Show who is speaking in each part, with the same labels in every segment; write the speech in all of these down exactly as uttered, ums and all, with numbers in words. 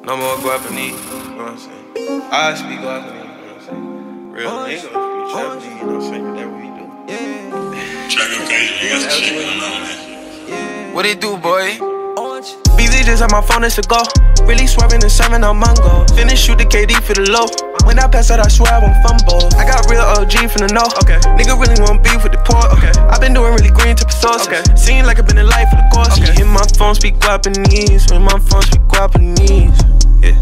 Speaker 1: No more Guapanese, you know what I'm saying? I speak Guapanese, you know what I'm saying? Real nigga, speak Japanese, you know what I'm saying? That's what we do. Yeah.
Speaker 2: Track occasion, you got some shit going on, man.
Speaker 1: What it do, boy? B Z just on my phone, it's a go. Really swerving and serving on mango. Finish shoot the K D for the low. When I pass out, I swear I won't fumble. I got real O G from the know. Okay. Nigga really want beef with the pork. Okay. I been doing really green type of sauce. Okay. Seem like I've been in life for the course. Okay. Hit my phone, speak Guapanese. When my phone, speak Guapanese. Yeah.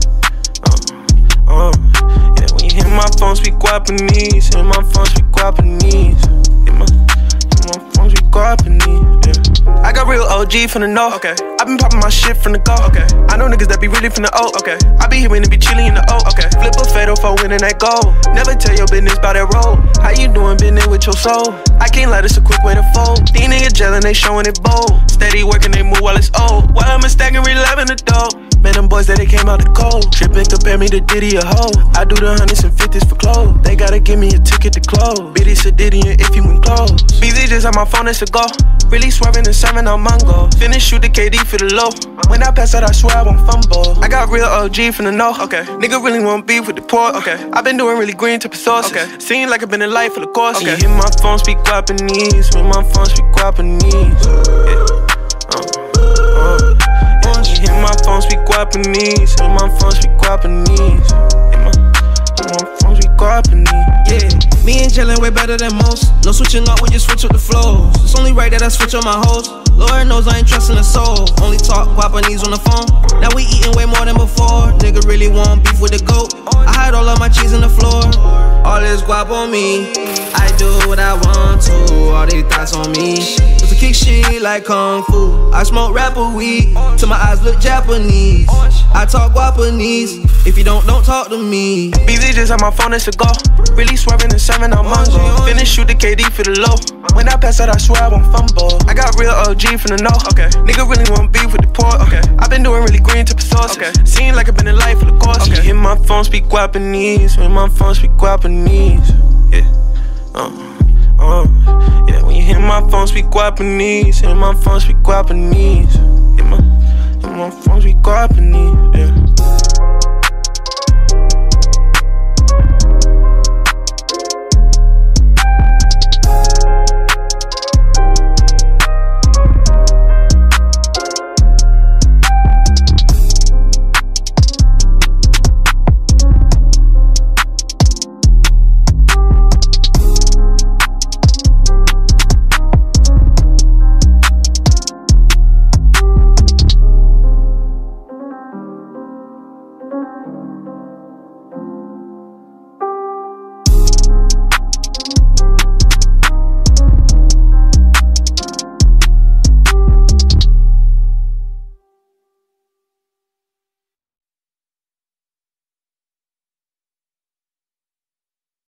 Speaker 1: Uh, uh. Yeah. When you hit my phone, speak Guapanese. Hit my phone, speak Guapanese. Hit my, hit my phone, speak Guapanese. Yeah. I got real O G from the know. Okay. I been popping my shit from the go. Okay. I know niggas that be really from the O. Okay. I be hearing and be chillin' in the O. Okay. Flip a fatal for winning that goal. Never tell your business about that roll. How you doing, business with your soul? I can't lie, this a quick way to fold. These niggas gelling, they showing it bold. Steady working, they move while it's old. While I'm stacking, reliving the dough. Man, them boys that they came out the cold. Trippin', compare me to Diddy a hoe. I do the hundreds and fifties for clothes. They gotta give me a ticket to close. Biddy Sedidian if you win close. B Z just on my phone, it's a go. Really swerving and serving on mango. Finish shoot the K D for the low. When I pass out, I swear I won't fumble. I got real O G from the know. Okay. Nigga really want beef with the pork. Okay. I been doing really green type of sauce. Okay. Seem like I've been in life for the course. Okay. You hit my phone, speak Guapanese. When my phone, speak Guapanese. Yeah. Uh, uh. Yeah. You hit my phone, speak Guapanese. When my phone, speak Guapanese. Hit my, hit my phone, speak Guapanese.
Speaker 3: Yeah. Me and Jalen way better than most. No switching up when you switch up the flows. It's only right that I switch up my hoes. Lord knows I ain't trusting a soul. Only talk Guapanese on the phone. Now we eating way more than before. Nigga really want beef with the goat. I hide all of my cheese on the floor. All this guap on me. I do what I want to. All these thoughts on me. Just to kick shit like kung fu. I smoke rapper weed till my eyes look Japanese. I talk Guapanese. If you don't, don't talk to me.
Speaker 1: B Z just on my phone, it's a go. Really swerving and serving on mango. Finish shoot the K D for the low. When I pass out, I swear I won't fumble. I got real O G from the know. Okay. Nigga really want beef with the pork. Okay. I been doing really green type of sauce. Okay. Seem like I've been in life for the course. Okay. Hit my phone, speak Guapanese. When my phone, speak Guapanese. Yeah. Uh, uh. Yeah. When you hit my phone, speak Guapanese. Hit my phone, speak Guapanese. Hit my, hit my phone, speak Guapanese. Yeah.